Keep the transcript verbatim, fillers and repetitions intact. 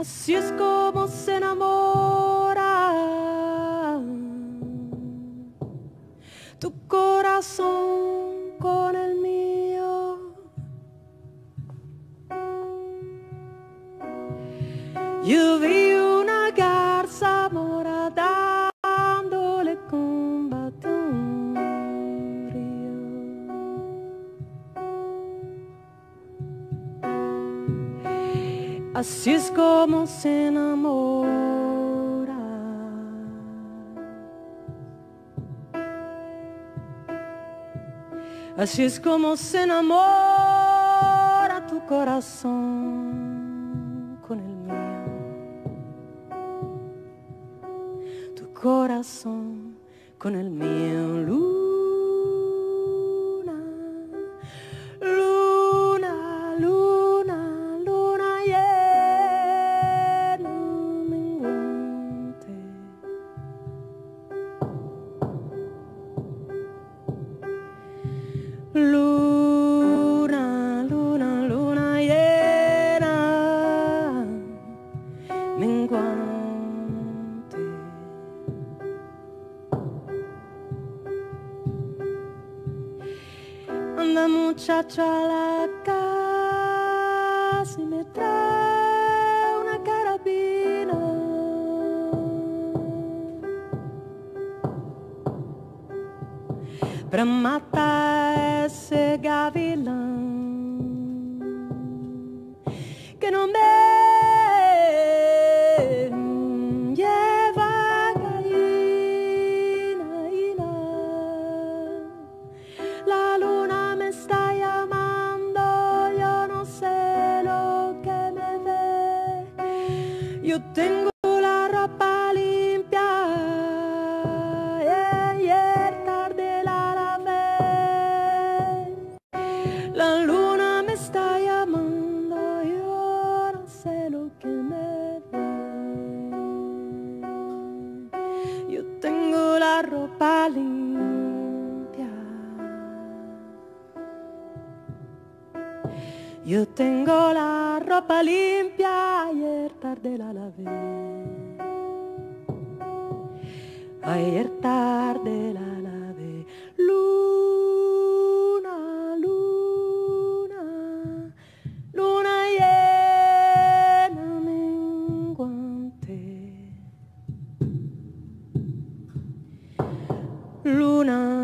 Así es como se enamora tu corazón con el mío. Yo vi una garza mora dándole combate a un río. Así es como se enamora. Así es como se enamora tu corazón con el mío. Tu corazón con el mío. Luna, luna, luna, luna llena, menguante. Luna, luna, luna llena, menguante. Anda muchacho a la casa y me trae una carabina. Para matar a ese gavilán que no me lleva gallina y la, la luna me está llamando, yo no sé lo que me ve. Yo tengo la ropa limpia y ayer tarde la lavé. La luna me está llamando, yo no sé lo que me ve. Yo tengo la ropa limpia. Yo tengo la ropa limpia, ayer tarde la lavé. Ayer tarde la lavé. Luna, luna, luna llena, menguante. Luna.